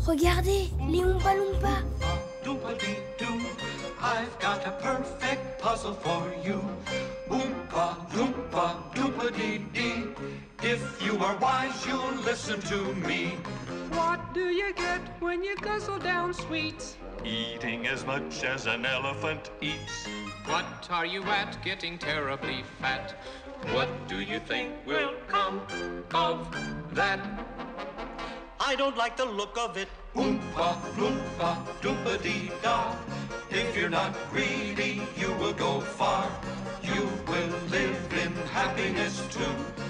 Regardez, les Oompa Loompa. Doompa-dee-doo, I've got a perfect puzzle for you. Oompa Loompa Doompa-dee-dee. If you are wise, you'll listen to me. What do you get when you guzzle down sweets? Eating as much as an elephant eats. What are you at, getting terribly fat? What do you think will come of that? I don't like the look of it. Oompa Loompa Doompa-dee-da. If you're not greedy, you will go far. You will live in happiness too.